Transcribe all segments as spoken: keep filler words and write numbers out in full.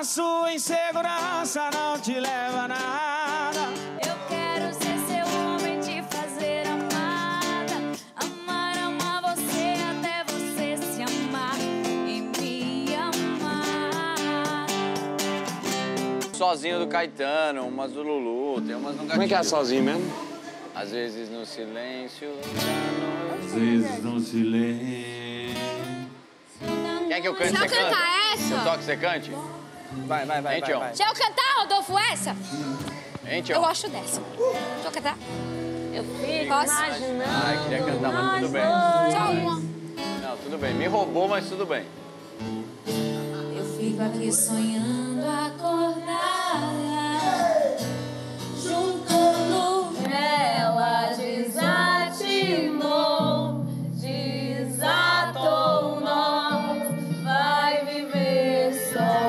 sua insegurança não te leva a nada. Eu quero ser seu homem, te fazer amada. Amar, amar você até você se amar e me amar. Sozinho do Caetano, umas do Lulu, tem umas no Gatilho. Como é que é sozinho mesmo? Às vezes no silêncio da noite. Às vezes no silêncio. Quer que eu cante? Deixa eu Você canta? cantar essa? Eu toco, você cante? Vai, vai, vai, Hein, vai, Tião? vai. Deixa eu cantar, Rodolfo, essa? Hein, Eu Tião? gosto dessa. Deixa eu cantar. Eu fico Posso? imaginando. Ai, queria cantar, mas tudo bem. Só uma. Não, tudo bem. Me roubou, mas tudo bem. Eu fico aqui sonhando acordada, juntando. Ela desatinou, desatou nó, vai viver só.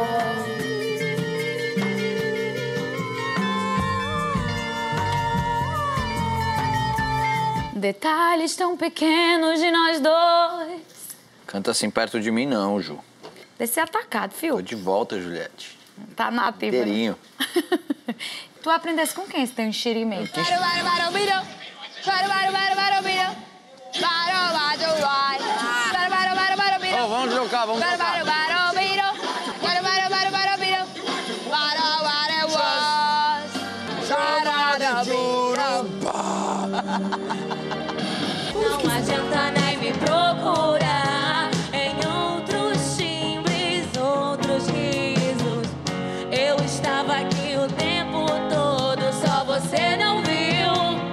Detalhes tão pequenos de nós dois. Canta assim perto de mim, não, Ju. Deve ser atacado, Tô fio. de volta, Juliette. Tá nativa. Né? Inteirinho. Tu aprendesse com quem se tem um xirimento? Quem- Ô, vamos jogar, vamos jogar. Não adianta nem me procurar em outros timbres, outros risos. Eu estava aqui o tempo todo, só você não viu.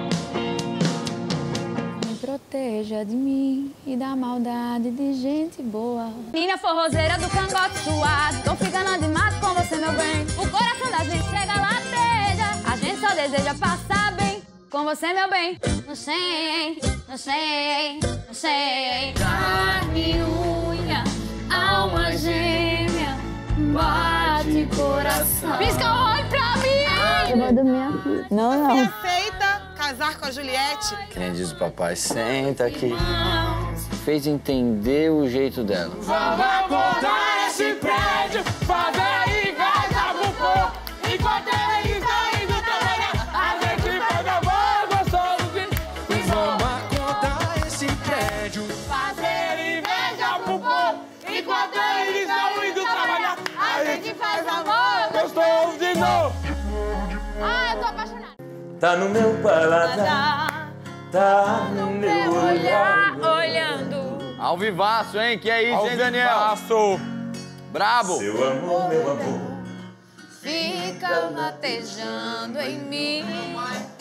Me proteja de mim e da maldade de gente boa. Menina forrozeira do cangote suado, tô ficando de mato com você, meu bem. O coração da gente chega lateja, a gente só deseja passar bem com você, meu bem. Não sei, não sei, não sei. Carne, unha, alma gêmea, bate coração. Pisca o olho pra mim! Eu vou dormir aqui. Não, não. Você aceita casar com a Juliette? Que nem diz o papai, senta aqui. Fez entender o jeito dela. Vamos acordar esse prédio, fazer inveja pro povo. Enquanto eles estão indo trabalhar, a gente faz amor gostoso de... Vamos acordar esse prédio, fazer inveja pro povo. Enquanto eles estão indo trabalhar, a gente faz amor gostoso de novo. Ah, eu tô apaixonada. Tá no meu paladar, tá no meu olhar. Olhando. Ao vivaço, hein? Que é isso, Ao hein, Daniel? vivaço. Brabo. Seu amor, meu amor. Fica latejando em mim.